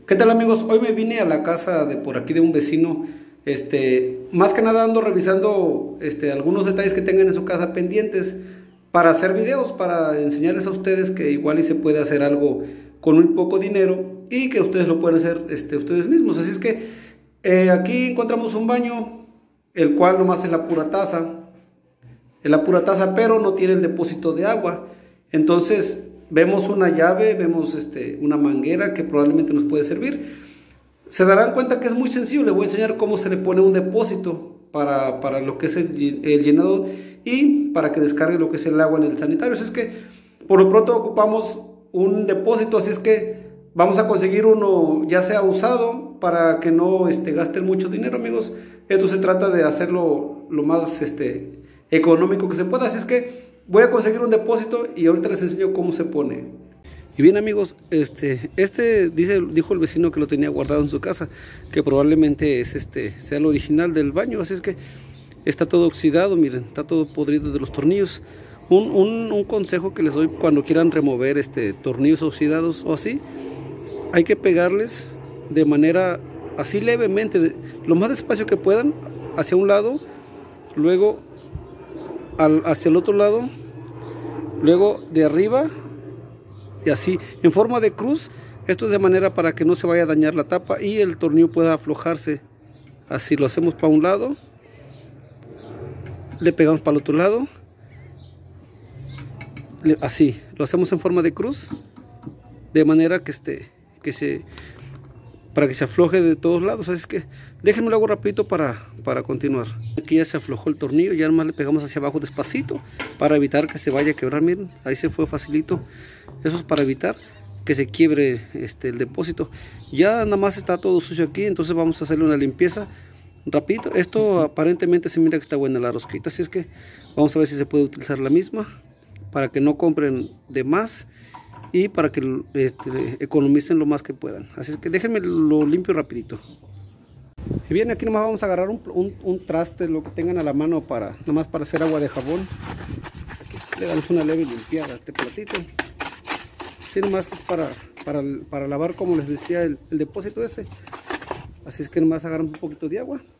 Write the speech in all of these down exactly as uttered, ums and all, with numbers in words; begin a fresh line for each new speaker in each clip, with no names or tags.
¿Qué tal, amigos? Hoy me vine a la casa de por aquí de un vecino. Este, más que nada ando revisando este, algunos detalles que tengan en su casa pendientes para hacer videos, para enseñarles a ustedes que igual y se puede hacer algo con muy poco dinero y que ustedes lo pueden hacer este, ustedes mismos. Así es que eh, aquí encontramos un baño, el cual nomás es la pura taza, es la pura taza, pero no tiene el depósito de agua. Entonces vemos una llave, vemos este, una manguera que probablemente nos puede servir. Se darán cuenta que es muy sencillo. Les voy a enseñar cómo se le pone un depósito para, para lo que es el, el llenado y para que descargue lo que es el agua en el sanitario. Así es que por lo pronto ocupamos un depósito, así es que vamos a conseguir uno ya sea usado para que no este, gasten mucho dinero, amigos. Esto se trata de hacerlo lo más este, económico que se pueda, así es que voy a conseguir un depósito y ahorita les enseño cómo se pone. Y bien, amigos, este, este dice, dijo el vecino que lo tenía guardado en su casa, que probablemente es este, sea el original del baño, así es que está todo oxidado, miren, está todo podrido de los tornillos. Un, un, un consejo que les doy cuando quieran remover este, tornillos oxidados o así, hay que pegarles de manera así levemente, de, lo más despacio que puedan, hacia un lado, luego al, hacia el otro lado, luego de arriba y así, en forma de cruz. Esto es de manera para que no se vaya a dañar la tapa y el tornillo pueda aflojarse. Así lo hacemos para un lado, le pegamos para el otro lado, le, así, lo hacemos en forma de cruz, de manera que, este, que se, para que se afloje de todos lados. Así es que déjenme lo hago rapidito para, para continuar. Aquí ya se aflojó el tornillo, ya nomás le pegamos hacia abajo despacito para evitar que se vaya a quebrar. Miren, ahí se fue facilito. Eso es para evitar que se quiebre este, el depósito. Ya nada más está todo sucio aquí, entonces vamos a hacerle una limpieza rapidito. Esto aparentemente se mira que está buena la rosquita, así es que vamos a ver si se puede utilizar la misma para que no compren de más y para que este, economicen lo más que puedan. Así es que déjenme lo limpio rapidito. Y bien, aquí nomás vamos a agarrar un, un, un traste, lo que tengan a la mano, para nada más para hacer agua de jabón. Aquí le damos una leve limpiada a este platito. Así nomás es para, para, para lavar, como les decía, el, el depósito ese. Así es que nomás agarramos un poquito de agua.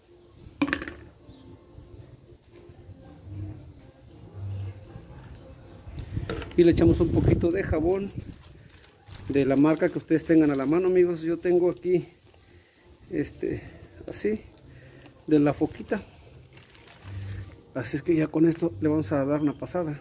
Y le echamos un poquito de jabón de la marca que ustedes tengan a la mano, amigos. Yo tengo aquí este así de la Foquita, así es que ya con esto le vamos a dar una pasada.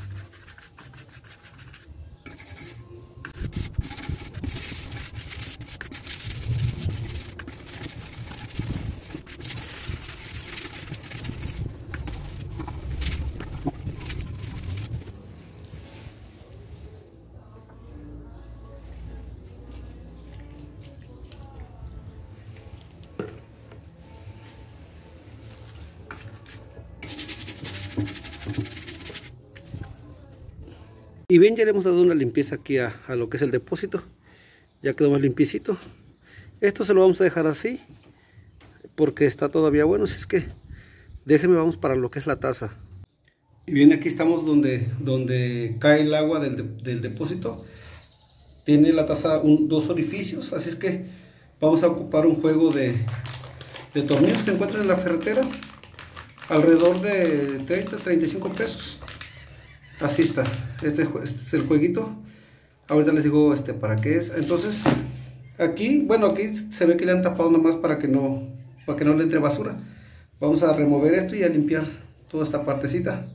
Y bien, ya le hemos dado una limpieza aquí a, a lo que es el depósito. Ya quedó más limpiecito. Esto se lo vamos a dejar así porque está todavía bueno, así es que déjenme, vamos para lo que es la taza. Y bien, aquí estamos donde, donde cae el agua del, de, del depósito. Tiene la taza un, dos orificios, así es que vamos a ocupar un juego de, de tornillos que encuentran en la ferretera, alrededor de treinta a treinta y cinco pesos. Así está, este, este es el jueguito. Ahorita les digo este para qué es. Entonces aquí, bueno, aquí se ve que le han tapado nomás para que no, para que no le entre basura. Vamos a remover esto y a limpiar toda esta partecita.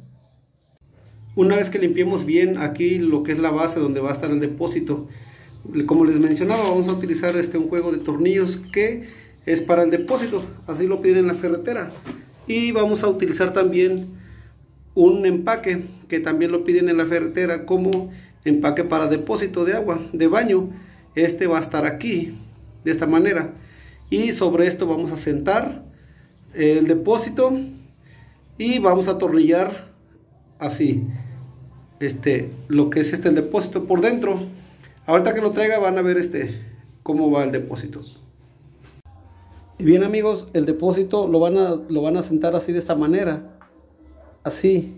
Una vez que limpiemos bien aquí lo que es la base donde va a estar el depósito, como les mencionaba, vamos a utilizar este un juego de tornillos que es para el depósito, así lo piden en la ferretera. Y vamos a utilizar también un empaque que también lo piden en la ferretera como empaque para depósito de agua de baño. Este va a estar aquí de esta manera y sobre esto vamos a sentar el depósito y vamos a atornillar así este lo que es este el depósito por dentro. Ahorita que lo traiga van a ver este cómo va el depósito. Y bien, amigos, el depósito lo van a lo van a sentar así de esta manera. Así,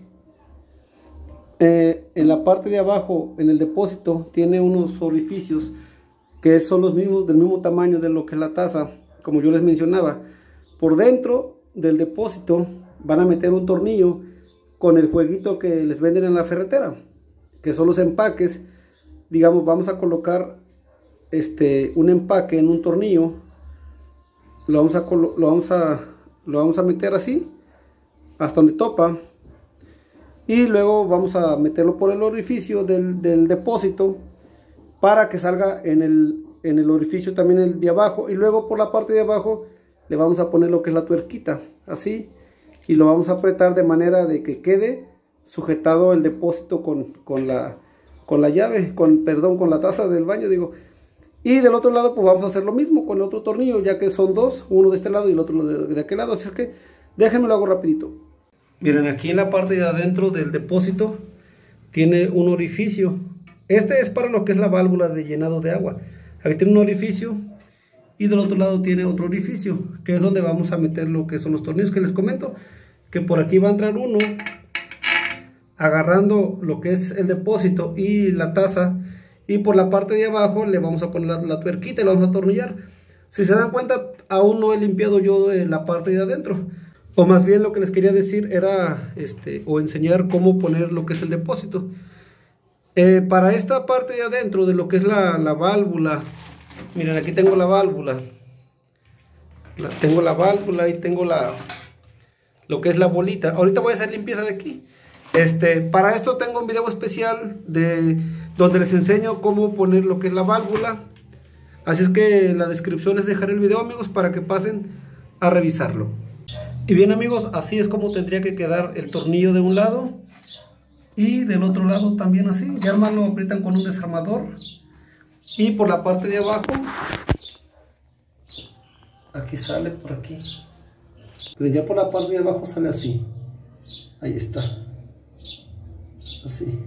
eh, en la parte de abajo, en el depósito, tiene unos orificios que son los mismos, del mismo tamaño de lo que es la taza, como yo les mencionaba. Por dentro del depósito van a meter un tornillo con el jueguito que les venden en la ferretera, que son los empaques. Digamos, vamos a colocar este un empaque en un tornillo, lo vamos a lo vamos a lo vamos a meter así hasta donde topa, y luego vamos a meterlo por el orificio del, del depósito para que salga en el, en el orificio también el de abajo, y luego por la parte de abajo le vamos a poner lo que es la tuerquita, así, y lo vamos a apretar de manera de que quede sujetado el depósito con, con la con la llave, con perdón, con la taza del baño, digo. Y del otro lado pues vamos a hacer lo mismo con el otro tornillo, ya que son dos, uno de este lado y el otro de, de aquel lado. Así es que déjenme lo hago rapidito. Miren, aquí en la parte de adentro del depósito tiene un orificio. Este es para lo que es la válvula de llenado de agua. Aquí tiene un orificio y del otro lado tiene otro orificio, que es donde vamos a meter lo que son los tornillos que les comento. Que por aquí va a entrar uno, agarrando lo que es el depósito y la taza. Y por la parte de abajo le vamos a poner la, la tuerquita y la vamos a atornillar. Si se dan cuenta, aún no he limpiado yo la parte de adentro. O más bien lo que les quería decir era, este, o enseñar cómo poner lo que es el depósito. Eh, para esta parte de adentro de lo que es la, la válvula, miren, aquí tengo la válvula. La, tengo la válvula y tengo la, lo que es la bolita. Ahorita voy a hacer limpieza de aquí. Este, para esto tengo un video especial de donde les enseño cómo poner lo que es la válvula. Así es que en la descripción les dejaré el video, amigos, para que pasen a revisarlo. Y bien, amigos, así es como tendría que quedar el tornillo de un lado y del otro lado también así. Ya más lo aprietan con un desarmador. Y por la parte de abajo, aquí sale por aquí, pero ya por la parte de abajo sale así. Ahí está, así.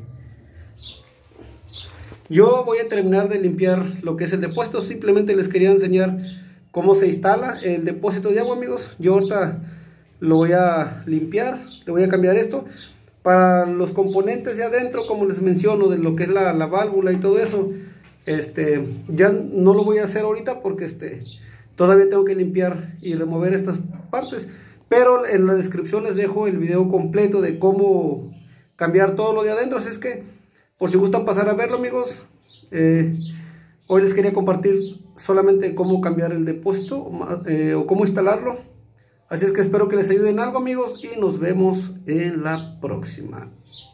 Yo voy a terminar de limpiar lo que es el depósito. Simplemente les quería enseñar cómo se instala el depósito de agua, amigos. Yo ahorita lo voy a limpiar, le voy a cambiar esto. Para los componentes de adentro, como les menciono, de lo que es la, la válvula y todo eso, este, ya no lo voy a hacer ahorita porque este, todavía tengo que limpiar y remover estas partes. Pero en la descripción les dejo el video completo de cómo cambiar todo lo de adentro. Así es que, por si gustan pasar a verlo, amigos, eh, hoy les quería compartir solamente cómo cambiar el depósito eh, o cómo instalarlo. Así es que espero que les ayude en algo, amigos, y nos vemos en la próxima.